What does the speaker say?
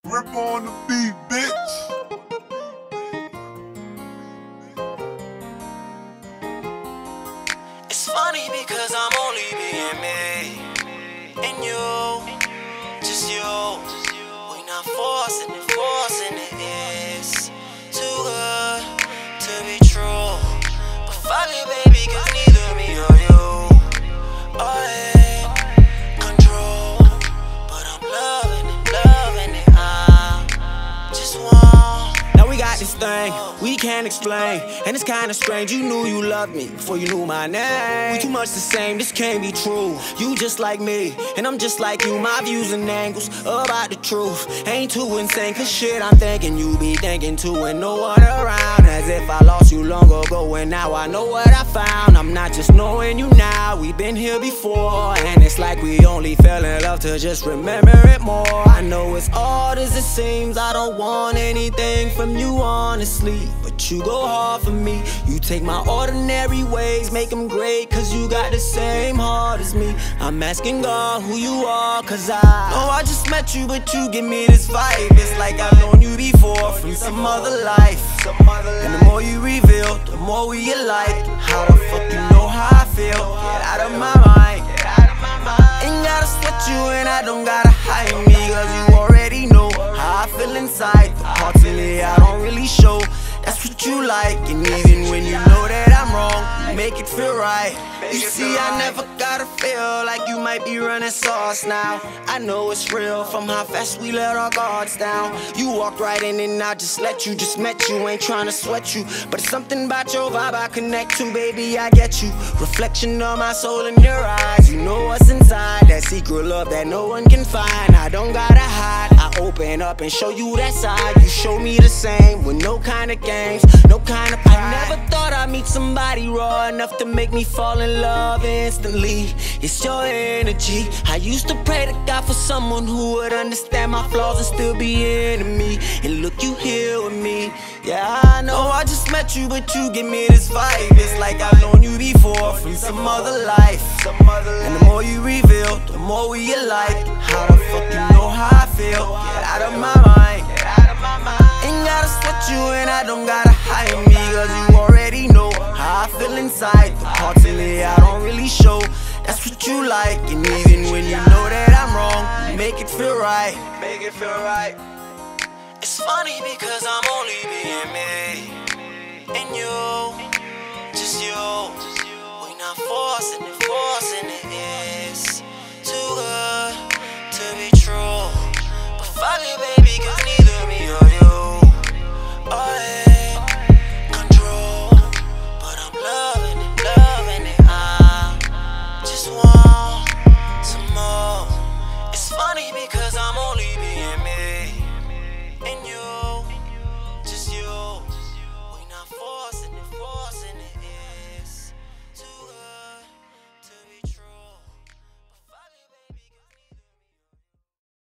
Grip on the beat, bitch. It's funny because I'm only being me and you, just you. We not forcing it is too good to be true. But fuck it, baby, cause neither me or you are in control. But I'm loving it, I just want. Now we got this thing we can't explain, and it's kinda strange. You knew you loved me before you knew my name. We too much the same, this can't be true. You just like me, and I'm just like you. My views and angles about the truth ain't too insane, cause shit I'm thinking you be thinking too, and no one around. As if I lost you long ago, and now I know what I found. I'm not just knowing you now, we've been here before, and it's like we only fell in love to just remember it more. I know it's odd as it seems, I don't want anything from you honestly, but you go hard for me. You take my ordinary ways, make them great, cause you got the same heart as me. I'm asking God who you are, cause I know I just met you, but you give me this vibe. It's like I've known you before from some other life. And the more you reveal, the more we alike. How the fuck you know how I feel? Get out of my mind. Ain't gotta sweat you and I don't gotta hide me, cause you already know how I feel inside. The parts in me I don't really show, that's what you like. And even when you know that I'm wrong, you make it feel right. You see, I never gotta feel like you might be running sauce now. I know it's real from how fast we let our guards down. You walked right in and I just let you, just met you. Ain't trying to sweat you, but it's something about your vibe I connect to, baby, I get you. Reflection of my soul in your eyes. You know what's inside, that secret love that no one can find. I don't gotta hide, I open up and show you that side. You show me the same, with no kind of games, no kind of pride. I never thought I'd meet somebody raw enough to make me fall in love instantly. It's your energy. I used to pray to God for someone who would understand my flaws and still be into me. And look, you here with me. Yeah, I know I just met you, but you give me this vibe. It's like I've known you before from some other life. And the more you reveal, the more we alike. How the fuck you know how I feel? Get out of my mind. Ain't gotta sweat you and I don't gotta hide me, cause you already know how I feel inside. The parts in me I don't really show, that's what you like. And even when you know that I'm wrong, you make it feel right. It's funny because I'm only being me and you, just you. We not forcing it is too good to be true. But fuck it, baby.